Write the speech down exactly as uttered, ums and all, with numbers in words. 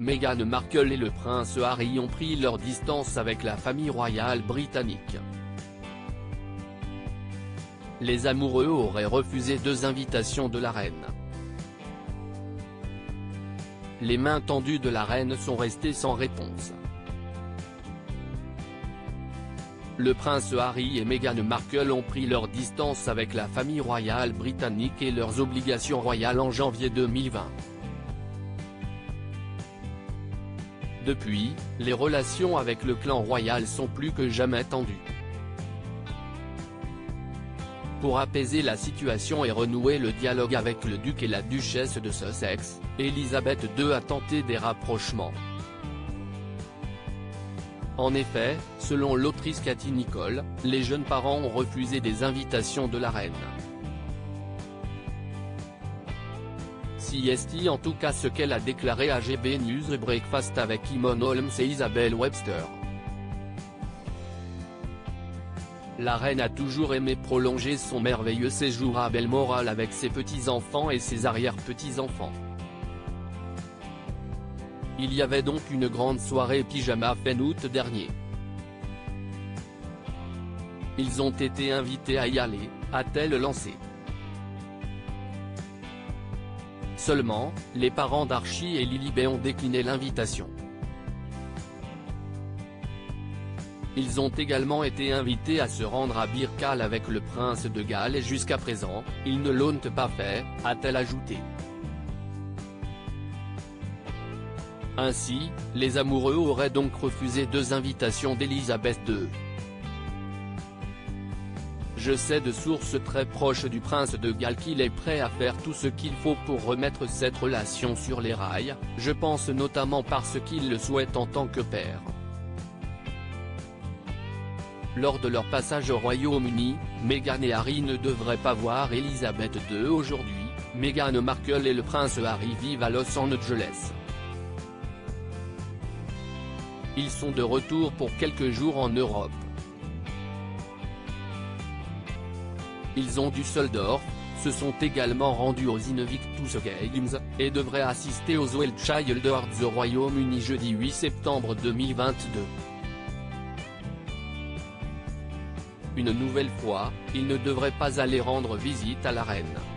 Meghan Markle et le prince Harry ont pris leur distance avec la famille royale britannique. Les amoureux auraient refusé deux invitations de la reine. Les mains tendues de la reine sont restées sans réponse. Le prince Harry et Meghan Markle ont pris leur distance avec la famille royale britannique et leurs obligations royales en janvier deux mille vingt. Depuis, les relations avec le clan royal sont plus que jamais tendues. Pour apaiser la situation et renouer le dialogue avec le duc et la duchesse de Sussex, Elisabeth deux a tenté des rapprochements. En effet, selon l'autrice Cathy Nicholl, les jeunes parents ont refusé des invitations de la reine. C'est en tout cas ce qu'elle a déclaré à G B News Breakfast avec Eamon Holmes et Isabelle Webster. La reine a toujours aimé prolonger son merveilleux séjour à Balmoral avec ses petits-enfants et ses arrière-petits-enfants. Il y avait donc une grande soirée pyjama fin août dernier. Ils ont été invités à y aller, a-t-elle lancé. Seulement, les parents d'Archie et Lilibet ont décliné l'invitation. Ils ont également été invités à se rendre à Birkall avec le prince de Galles et jusqu'à présent, ils ne l'ont pas fait, a-t-elle ajouté. Ainsi, les amoureux auraient donc refusé deux invitations d'Elisabeth deux. Je sais de sources très proches du prince de Galles qu'il est prêt à faire tout ce qu'il faut pour remettre cette relation sur les rails, je pense notamment parce qu'il le souhaite en tant que père. Lors de leur passage au Royaume-Uni, Meghan et Harry ne devraient pas voir Elisabeth deux aujourd'hui. Meghan Markle et le prince Harry vivent à Los Angeles. Ils sont de retour pour quelques jours en Europe. Ils ont Düsseldorf, se sont également rendus aux Invictus Games, et devraient assister aux World Child Awards au Royaume-Uni jeudi huit septembre deux mille vingt-deux. Une nouvelle fois, ils ne devraient pas aller rendre visite à la reine.